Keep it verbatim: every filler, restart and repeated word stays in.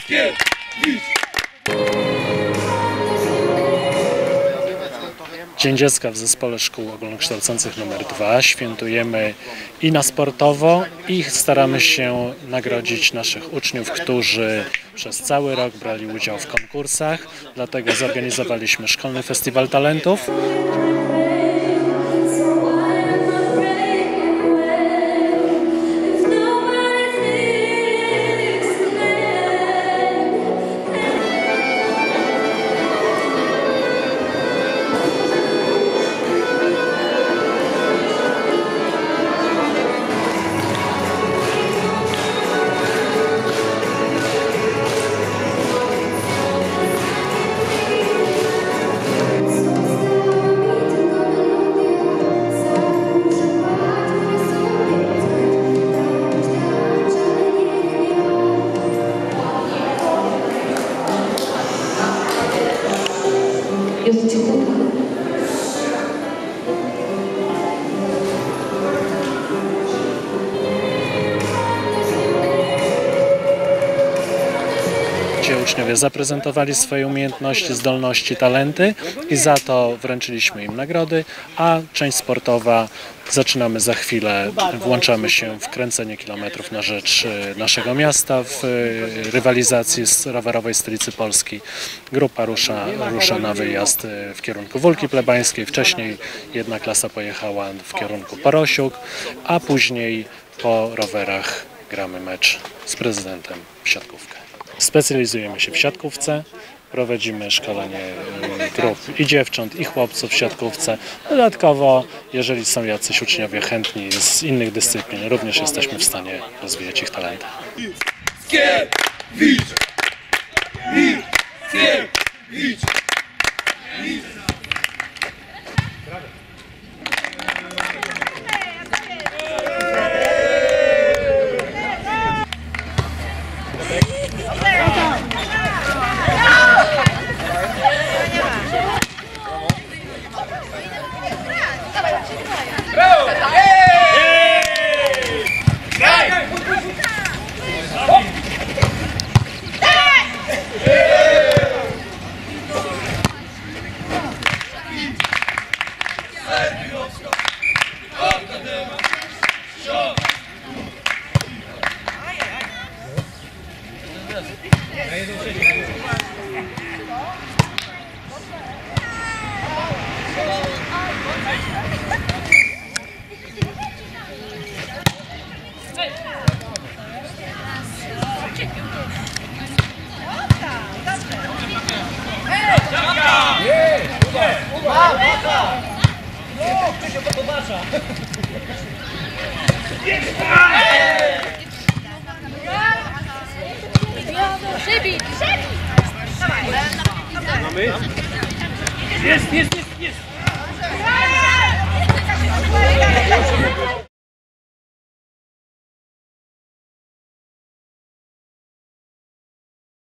Dzień Dziecka w Zespole Szkół Ogólnokształcących numer dwa świętujemy i na sportowo, i staramy się nagrodzić naszych uczniów, którzy przez cały rok brali udział w konkursach. Dlatego zorganizowaliśmy Szkolny Festiwal Talentów. Uczniowie zaprezentowali swoje umiejętności, zdolności, talenty i za to wręczyliśmy im nagrody, a część sportowa zaczynamy za chwilę, włączamy się w kręcenie kilometrów na rzecz naszego miasta w rywalizacji z rowerowej stolicy Polski. Grupa rusza, rusza na wyjazd w kierunku Wólki Plebańskiej, wcześniej jedna klasa pojechała w kierunku Porosiuk, a później po rowerach gramy mecz z prezydentem w siatkówkę. Specjalizujemy się w siatkówce, prowadzimy szkolenie grup i dziewcząt, i chłopców w siatkówce. Dodatkowo, jeżeli są jacyś uczniowie chętni z innych dyscyplin, również jesteśmy w stanie rozwijać ich talenty. Jest, jest, jest, jest!